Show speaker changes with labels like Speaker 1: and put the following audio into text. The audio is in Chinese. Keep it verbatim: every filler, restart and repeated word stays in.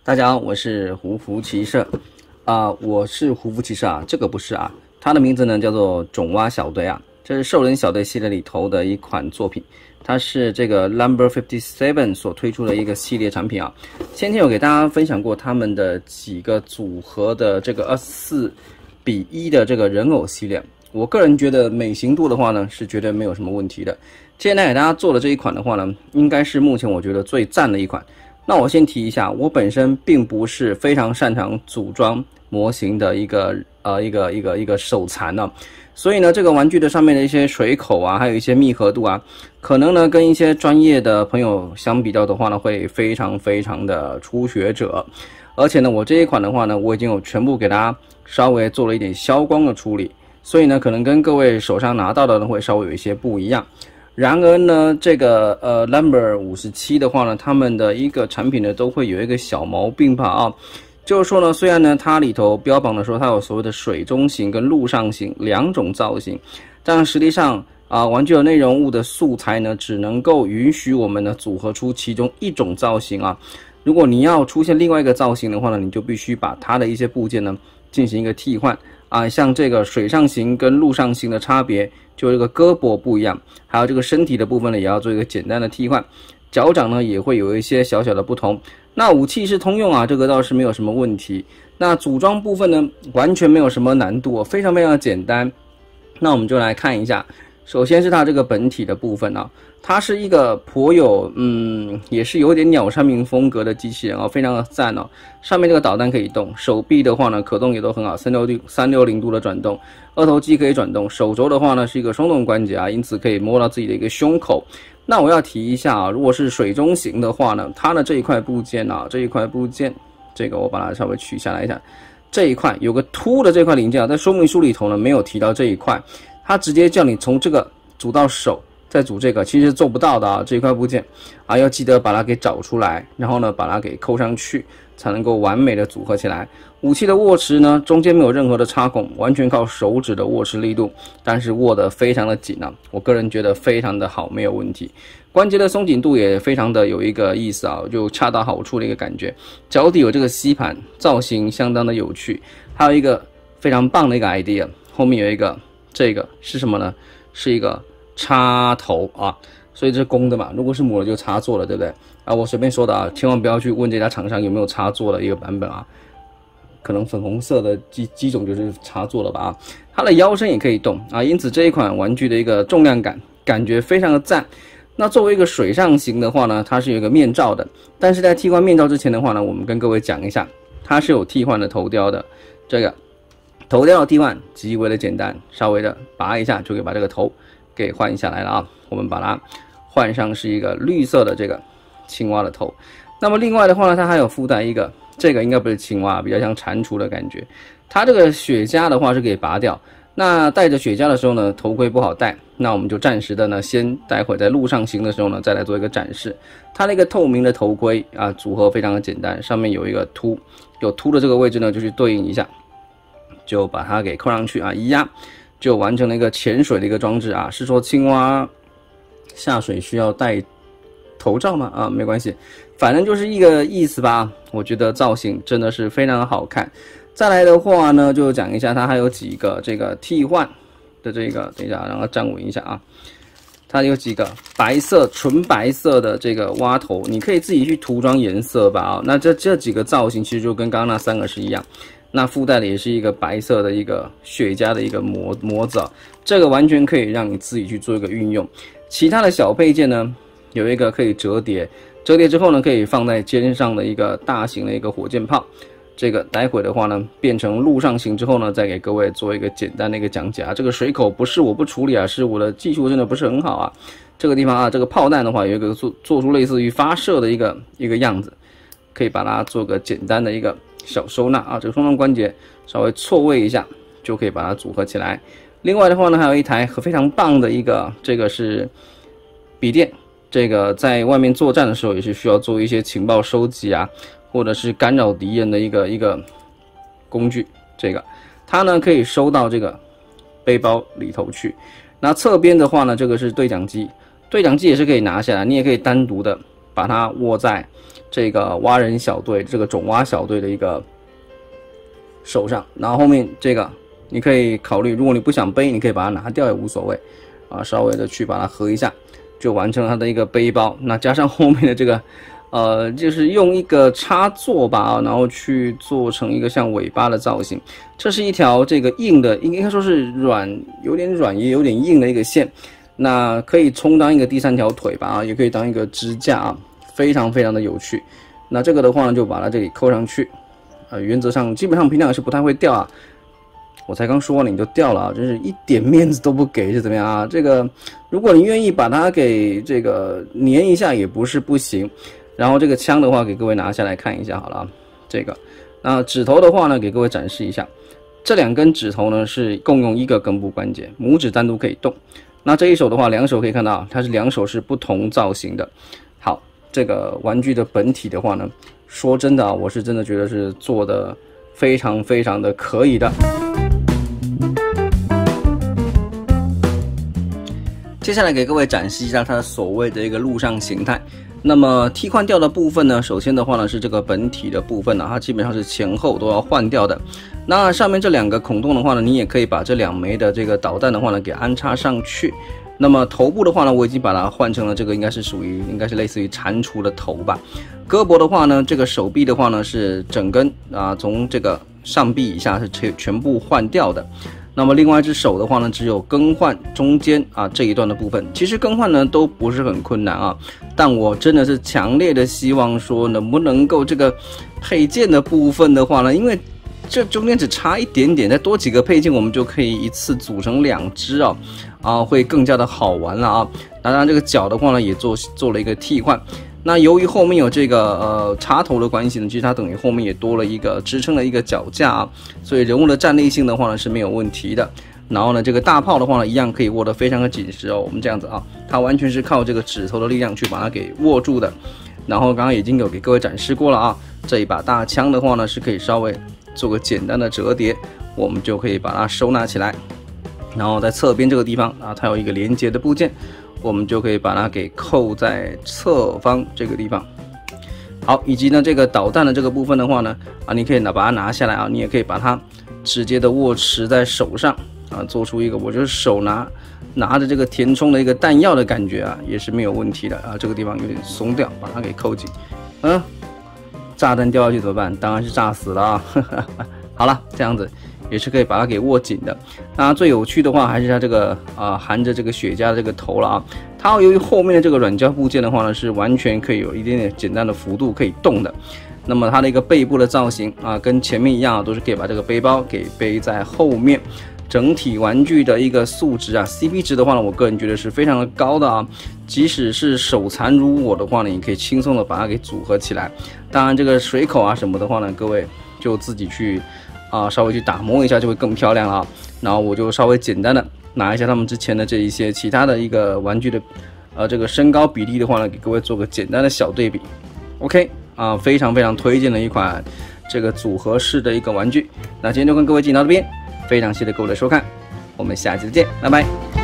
Speaker 1: 大家好，我是胡服骑射啊、呃，我是胡服骑射啊，这个不是啊，它的名字呢叫做种蛙小队啊，这是兽人小队系列里头的一款作品，它是这个 Number fifty-seven 所推出的一个系列产品啊。先前有给大家分享过他们的几个组合的这个二十四比一的这个人偶系列，我个人觉得美型度的话呢是绝对没有什么问题的。现在给大家做的这一款的话呢，应该是目前我觉得最赞的一款。那我先提一下，我本身并不是非常擅长组装模型的一个呃一个一个一个手残呢、啊，所以呢，这个玩具的上面的一些水口啊，还有一些密合度啊，可能呢跟一些专业的朋友相比较的话呢，会非常非常的初学者。而且呢，我这一款的话呢，我已经有全部给大家稍微做了一点消光的处理，所以呢，可能跟各位手上拿到的呢会稍微有一些不一样。然而呢，这个呃 Number 五十七的话呢，他们的一个产品呢都会有一个小毛病吧啊，就是说呢，虽然呢它里头标榜的说它有所谓的水中型跟陆上型两种造型，但实际上啊、呃，玩具的内容物的素材呢只能够允许我们呢组合出其中一种造型啊。如果你要出现另外一个造型的话呢，你就必须把它的一些部件呢进行一个替换啊，像这个水上型跟陆上型的差别，就这个胳膊不一样，还有这个身体的部分呢，也要做一个简单的替换。脚掌呢也会有一些小小的不同。那武器是通用啊，这个倒是没有什么问题。那组装部分呢，完全没有什么难度，非常非常的简单。那我们就来看一下，首先是它这个本体的部分啊，它是一个颇有嗯，也是有点鸟山明风格的机器人哦，非常的赞哦。上面这个导弹可以动，手臂的话呢可动也都很好，三六零三六零度的转动，二头肌可以转动，手肘的话呢是一个双动关节啊，因此可以摸到自己的一个胸口。那我要提一下啊，如果是水中型的话呢，它的这一块部件啊，这一块部件，这个我把它稍微取下来一下，这一块有个凸的这块零件啊，在说明书里头呢没有提到这一块，它直接叫你从这个组到手。再组这个其实做不到的啊，这一块部件啊，要记得把它给找出来，然后呢把它给扣上去，才能够完美的组合起来。武器的握持呢，中间没有任何的插孔，完全靠手指的握持力度，但是握得非常的紧啊，我个人觉得非常的好，没有问题。关节的松紧度也非常的有一个意思啊，就恰到好处的一个感觉。脚底有这个吸盘，造型相当的有趣。还有一个非常棒的一个 idea， 后面有一个这个是什么呢？是一个插头啊，所以这是公的嘛，如果是母的就插座了，对不对啊？我随便说的啊，千万不要去问这家厂商有没有插座的一个版本啊，可能粉红色的机机种就是插座了吧啊。它的腰身也可以动啊，因此这一款玩具的一个重量感感觉非常的赞。那作为一个水上型的话呢，它是有一个面罩的，但是在替换面罩之前的话呢，我们跟各位讲一下，它是有替换的头雕的，这个头雕的替换极为的简单，稍微的拔一下就可以把这个头给换下来了啊，我们把它换上是一个绿色的这个青蛙的头。那么另外的话呢，它还有附带一个，这个应该不是青蛙，比较像蟾蜍的感觉。它这个雪茄的话是可以拔掉，那戴着雪茄的时候呢，头盔不好戴，那我们就暂时的呢，先待会在路上行的时候呢，再来做一个展示。它那个透明的头盔啊，组合非常的简单，上面有一个凸，有凸的这个位置呢，就去对应一下，就把它给扣上去啊，一压。就完成了一个潜水的一个装置啊，是说青蛙下水需要戴头罩吗？啊，没关系，反正就是一个意思吧。我觉得造型真的是非常的好看。再来的话呢，就讲一下它还有几个这个替换的这个，等一下让它站稳一下啊。它有几个白色纯白色的这个蛙头，你可以自己去涂装颜色吧啊。那这这几个造型其实就跟刚刚那三个是一样。那附带的也是一个白色的一个雪茄的一个模模子啊，这个完全可以让你自己去做一个运用。其他的小配件呢，有一个可以折叠，折叠之后呢，可以放在肩上的一个大型的一个火箭炮。这个待会的话呢，变成陆上型之后呢，再给各位做一个简单的一个讲解啊。这个水口不是我不处理啊，是我的技术真的不是很好啊。这个地方啊，这个炮弹的话有一个做做出类似于发射的一个一个样子，可以把它做个简单的一个小收纳啊，这个双动关节稍微错位一下就可以把它组合起来。另外的话呢，还有一台非常棒的一个，这个是笔电，这个在外面作战的时候也是需要做一些情报收集啊，或者是干扰敌人的一个一个工具。这个它呢可以收到这个背包里头去。那侧边的话呢，这个是对讲机，对讲机也是可以拿下来，你也可以单独的把它握在这个蛙人小队这个种蛙小队的一个手上，然后后面这个你可以考虑，如果你不想背，你可以把它拿掉也无所谓啊，稍微的去把它合一下，就完成了它的一个背包。那加上后面的这个呃，就是用一个插座吧，然后去做成一个像尾巴的造型。这是一条这个硬的，应该说是软，有点软也有点硬的一个线。那可以充当一个第三条腿吧，啊，也可以当一个支架啊，非常非常的有趣。那这个的话呢，就把它这里扣上去，呃，原则上基本上平常也是不太会掉啊。我才刚说完你就掉了啊，真是一点面子都不给是怎么样啊？这个如果你愿意把它给这个粘一下也不是不行。然后这个枪的话，给各位拿下来看一下好了啊，这个。那指头的话呢，给各位展示一下，这两根指头呢是共用一个根部关节，拇指单独可以动。那这一手的话，两手可以看到，它是两手是不同造型的。好，这个玩具的本体的话呢，说真的啊，我是真的觉得是做的非常非常的可以的。接下来给各位展示一下它所谓的一个陆上形态。那么替换掉的部分呢，首先的话呢是这个本体的部分呢，它基本上是前后都要换掉的。那上面这两个孔洞的话呢，你也可以把这两枚的这个导弹的话呢给安插上去。那么头部的话呢，我已经把它换成了这个应该是属于应该是类似于蟾蜍的头吧。胳膊的话呢，这个手臂的话呢是整根啊，从这个上臂以下是全全部换掉的。那么另外一只手的话呢，只有更换中间啊这一段的部分。其实更换呢都不是很困难啊，但我真的是强烈的希望说能不能够这个配件的部分的话呢，因为这中间只差一点点，再多几个配件我们就可以一次组成两只啊，啊会更加的好玩了啊。当然这个脚的话呢也做做了一个替换。那由于后面有这个呃插头的关系呢，其实它等于后面也多了一个支撑的一个脚架啊，所以人物的站立性的话呢是没有问题的。然后呢，这个大炮的话呢，一样可以握得非常的紧实哦。我们这样子啊，它完全是靠这个指头的力量去把它给握住的。然后刚刚已经有给各位展示过了啊，这一把大枪的话呢是可以稍微做个简单的折叠，我们就可以把它收纳起来。然后在侧边这个地方啊，它有一个连接的部件。我们就可以把它给扣在侧方这个地方。好，以及呢这个导弹的这个部分的话呢，啊，你可以拿把它拿下来啊，你也可以把它直接的握持在手上啊，做出一个我就是手拿拿着这个填充的一个弹药的感觉啊，也是没有问题的啊。这个地方有点松掉，把它给扣紧。嗯，炸弹掉下去怎么办？当然是炸死了啊。好了，这样子。也是可以把它给握紧的。那最有趣的话还是它这个啊、呃、含着这个雪茄的这个头了啊。它由于后面的这个软胶部件的话呢，是完全可以有一点点简单的幅度可以动的。那么它的一个背部的造型啊，跟前面一样啊，都是可以把这个背包给背在后面。整体玩具的一个素质啊 ，C P 值的话呢，我个人觉得是非常的高的啊。即使是手残如我的话呢，你可以轻松的把它给组合起来。当然这个水口啊什么的话呢，各位就自己去。啊，稍微去打磨一下就会更漂亮了啊。然后我就稍微简单的拿一下他们之前的这一些其他的一个玩具的，呃，这个身高比例的话呢，给各位做个简单的小对比。OK 啊，非常非常推荐的一款这个组合式的一个玩具。那今天就跟各位进到这边，非常谢谢各位的收看，我们下期再见，拜拜。